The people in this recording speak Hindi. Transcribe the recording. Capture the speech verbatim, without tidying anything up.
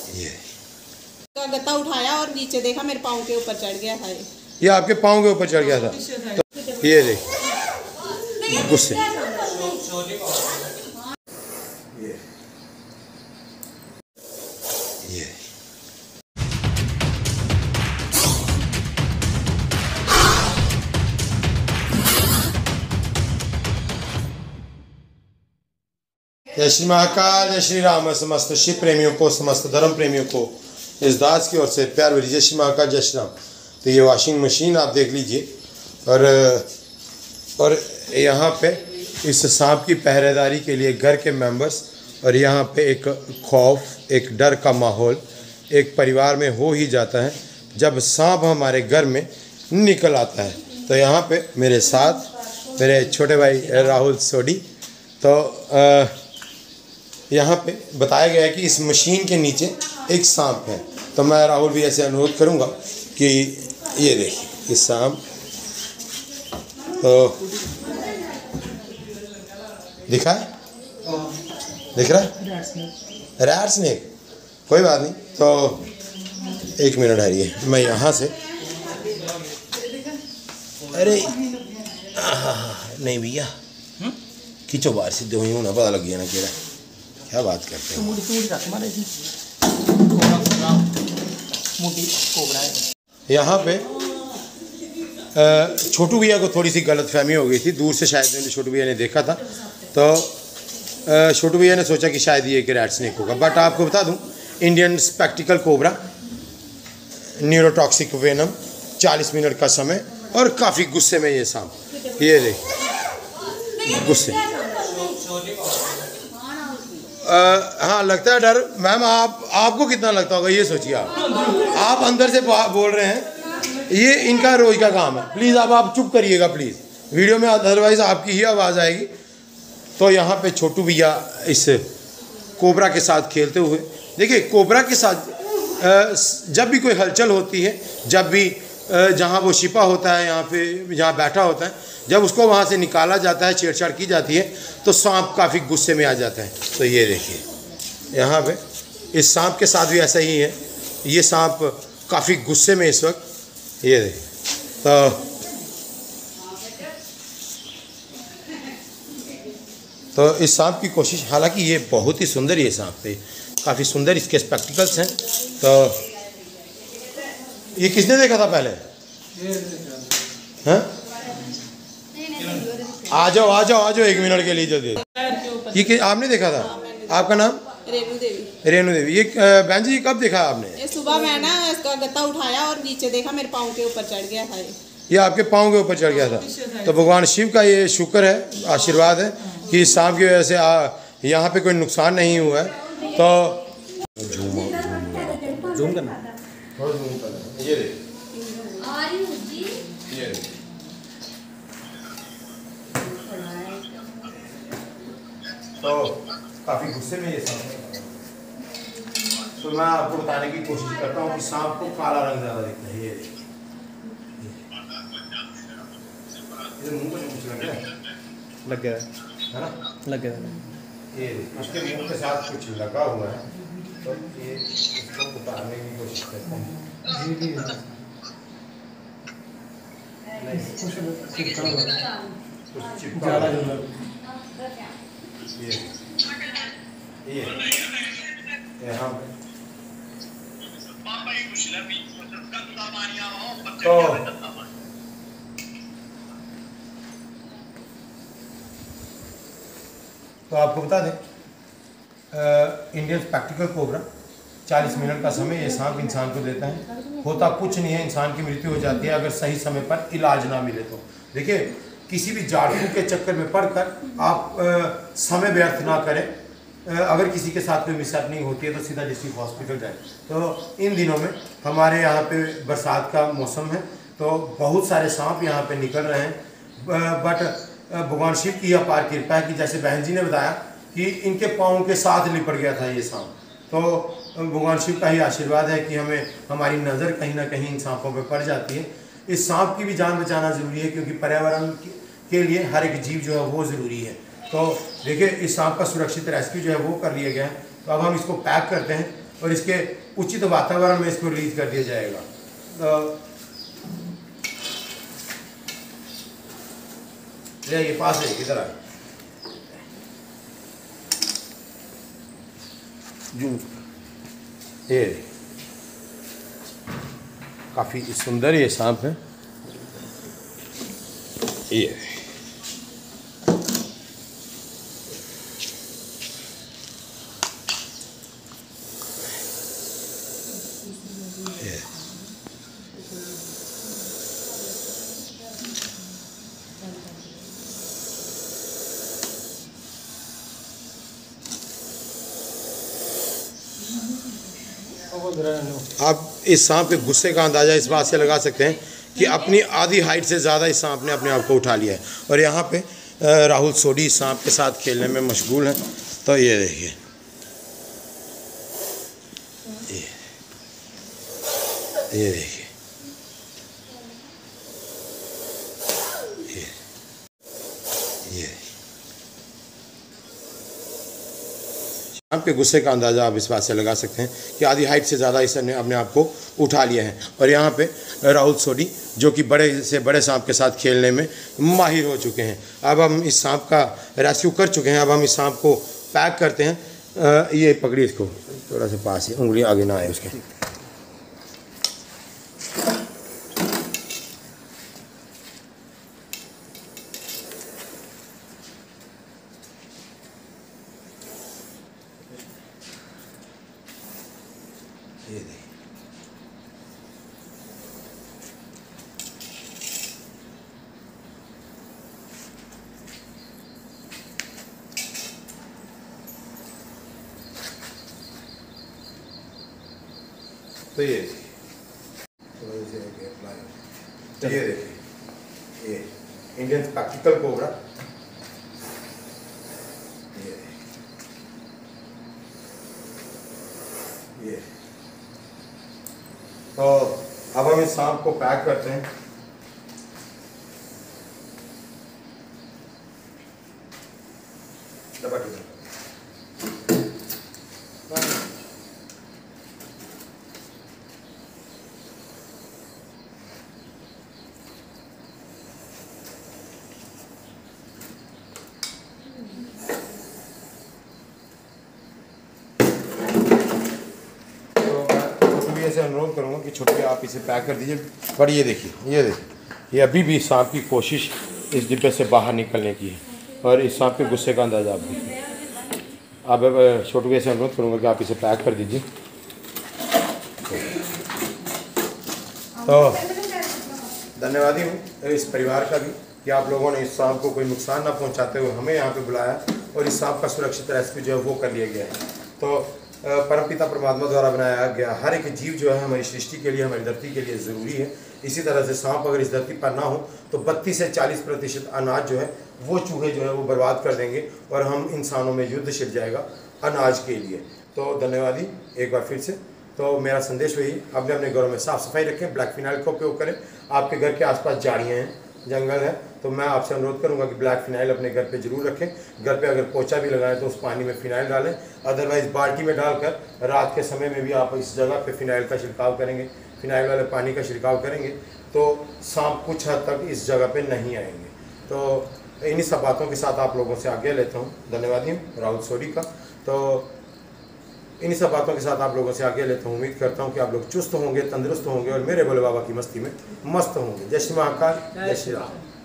ये का गत्ता उठाया और नीचे देखा मेरे पाँव के ऊपर चढ़ गया था। ये आपके पाँव के ऊपर चढ़ गया था। तो ये देख गुस्से ये ये जय श्री महाकाल, जय श्री राम। समस्त शिव प्रेमियों को, समस्त धर्म प्रेमियों को इस दास की ओर से प्यार भरी जय श्री महाकाल, जय श्री राम। तो ये वॉशिंग मशीन आप देख लीजिए और और यहाँ पे इस सांप की पहरेदारी के लिए घर के मेंबर्स और यहाँ पे एक खौफ, एक डर का माहौल एक परिवार में हो ही जाता है जब सांप हमारे घर में निकल आता है। तो यहाँ पे मेरे साथ मेरे छोटे भाई राहुल सोडी। तो आ, यहाँ पे बताया गया है कि इस मशीन के नीचे एक सांप है। तो मैं राहुल भी ऐसे अनुरोध करूँगा कि ये देखिए इस सांप तो दिखा है, दिख रहा है रैट स्नेक। कोई बात नहीं, तो एक मिनट हरिए, मैं यहाँ से अरे नहीं भैया खींचो बाहर सीधे हुई हूँ ना, पता लग गया ना केड़ा क्या बात करते हैं। यहाँ पे छोटू भैया को थोड़ी सी गलतफहमी हो गई थी, दूर से शायद छोटू भैया ने देखा था तो छोटू भैया ने सोचा कि शायद ये कि रैट स्नेक होगा। बट आपको बता दूं Indian spectacled cobra, neurotoxic venom, चालीस मिनट का समय और काफ़ी गुस्से में ये सांप। ये देख गुस्से। आ, हाँ लगता है डर। मैम आप आपको कितना लगता होगा ये सोचिए। आप आप अंदर से बोल रहे हैं, ये इनका रोज का काम है। प्लीज़ आप आप चुप करिएगा प्लीज़, वीडियो में अदरवाइज़ आपकी ही आवाज़ आएगी। तो यहाँ पे छोटू भैया इस कोबरा के साथ खेलते हुए, देखिए कोबरा के साथ जब भी कोई हलचल होती है, जब भी जहाँ वो छिपा होता है, यहाँ पे जहाँ बैठा होता है, जब उसको वहाँ से निकाला जाता है, छेड़छाड़ की जाती है तो सांप काफ़ी गुस्से में आ जाता है। तो ये देखिए यहाँ पे इस सांप के साथ भी ऐसा ही है। ये सांप काफ़ी गुस्से में इस वक्त, ये देखिए। तो तो इस सांप की कोशिश, हालांकि ये बहुत ही सुंदर ये सांप है, काफ़ी सुंदर इसके स्पेक्टिकल्स हैं। तो ये किसने देखा था पहले? हाँ आ जाओ आ जाओ आ जाओ एक मिनट के लिए जो दे। ये कि आपने देखा था? आपका नाम? रेनू देवी। रेनू देवी। ये बहन जी कब देखा आपने? ये सुबह मैं ना इसका गत्ता उठाया और नीचे देखा मेरे पाँव के ऊपर चढ़ गया था। ये आपके पाँव के ऊपर चढ़ गया था। तो भगवान शिव का ये शुक्र है, आशीर्वाद है कि सांप की वजह से यहाँ पे कोई नुकसान नहीं हुआ है। तो जूम करना, ये देख ये तो काफ़ी गुस्से में ये सांप है। तो मैं आपको बताने की कोशिश करता हूँ कि सांप को काला रंग ज़्यादा दिखता है। ये ये मुंह पर कुछ लग गया लग गया है ना, लग गया ये उसके मुंह के साथ कुछ लगा हुआ है। तो ये इसको उतारने की कोशिश करते हैं। कुछ चिपका ये ये यहाँ तो तो आपको बता दें इंडियन स्पेक्टिकल कोबरा, चालीस मिनट का समय ये सांप इंसान को देता है। होता कुछ नहीं है, इंसान की मृत्यु हो जाती है अगर सही समय पर इलाज ना मिले तो। देखिए किसी भी झाड़ फूक के चक्कर में पड़कर आप आ, समय व्यर्थ ना करें। आ, अगर किसी के साथ कोई मिसहैपनिंग होती है तो सीधा डिस्ट्रिक्ट हॉस्पिटल जाए। तो इन दिनों में हमारे यहाँ पे बरसात का मौसम है तो बहुत सारे सांप यहाँ पे निकल रहे हैं। बट भगवान शिव की अपार कृपा है कि जैसे बहन जी ने बताया कि इनके पाँव के साथ लिपट गया था ये सांप। तो भगवान शिव का ही आशीर्वाद है कि हमें हमारी नज़र कहीं ना कहीं इन सांपों पर पड़ जाती है। इस सांप की भी जान बचाना ज़रूरी है क्योंकि पर्यावरण के लिए हर एक जीव जो है वो ज़रूरी है। तो देखिए इस सांप का सुरक्षित रेस्क्यू जो है वो कर लिया गया है। तो अब हम इसको पैक करते हैं और इसके उचित वातावरण में इसको रिलीज कर दिया जाएगा। ले ये पास है, इधर आ जू। ये काफ़ी सुंदर ये सांप है। ये आप इस सांप के गुस्से का अंदाज़ा इस बात से लगा सकते हैं कि अपनी आधी हाइट से ज़्यादा इस सांप ने अपने आप को उठा लिया है। और यहाँ पे राहुल सोडी इस सांप के साथ खेलने में मशगूल हैं। तो ये देखिए, ये ये देखिए, ये ये आपके गुस्से का अंदाज़ा आप इस बात से लगा सकते हैं कि आधी हाइट से ज़्यादा इसने अपने आप को उठा लिया है। और यहाँ पे राहुल सोडी जो कि बड़े से बड़े सांप के साथ खेलने में माहिर हो चुके हैं। अब हम इस सांप का रेस्क्यू कर चुके हैं। अब हम इस सांप को पैक करते हैं। आ, ये पकड़ी इसको थोड़ा सा पास ही, उंगली आगे ना आए उसके। ये देखिए, तो ये तो ये देखिए, ये इंडियन स्पेक्टिकल कोबरा। ये ये तो अब हम इस सांप को पैक करते हैं। से अनुरोध करूंगा कि छोटे आप इसे पैक कर दीजिए। पर ये देखिए, ये देखिए, ये अभी भी सांप की कोशिश इस डिब्बे से बाहर निकलने की है। और इस सांप के गुस्से का अंदाज़ा आप देखिए। अब छोटे से अनुरोध करूंगा कि आप इसे पैक कर दीजिए। तो धन्यवादी हूँ इस परिवार का भी कि आप लोगों ने इस सांप को कोई नुकसान ना पहुँचाते हुए हमें यहाँ पे बुलाया और इस सांप का सुरक्षित रेस्क्यू जो है वो कर लिया गया है। तो परमपिता परमात्मा द्वारा बनाया गया हर एक जीव जो है हमारी सृष्टि के लिए, हमारी धरती के लिए ज़रूरी है। इसी तरह से सांप अगर इस धरती पर ना हो तो बत्तीस से चालीस प्रतिशत अनाज जो है वो चूहे जो है वो बर्बाद कर देंगे और हम इंसानों में युद्ध छिड़ जाएगा अनाज के लिए। तो धन्यवादी एक बार फिर से। तो मेरा संदेश वही, अपने अपने घरों में साफ़ सफाई रखें, ब्लैक फिनाइल का उपयोग करें। आपके घर के आसपास झाड़ियाँ हैं, जंगल है, तो मैं आपसे अनुरोध करूंगा कि ब्लैक फिनाइल अपने घर पे जरूर रखें। घर पे अगर पोछा भी लगाएं तो उस पानी में फिनाइल डालें, अदरवाइज़ बाल्टी में डालकर रात के समय में भी आप इस जगह पे फिनाइल का छिड़काव करेंगे, फिनाइल वाले पानी का छिड़काव करेंगे तो सांप कुछ हद तक इस जगह पे नहीं आएंगे। तो इन्हीं सब बातों के साथ आप लोगों से आज्ञा लेता हूँ। धन्यवादी हूँ राहुल सोडी का। तो इन्हीं सब बातों के साथ आप लोगों से आगे लेता हूँ। उम्मीद करता हूँ कि आप लोग चुस्त होंगे, तंदुरुस्त होंगे और मेरे भोले बाबा की मस्ती में मस्त होंगे। जय श्री महाकाल, जय श्री राम।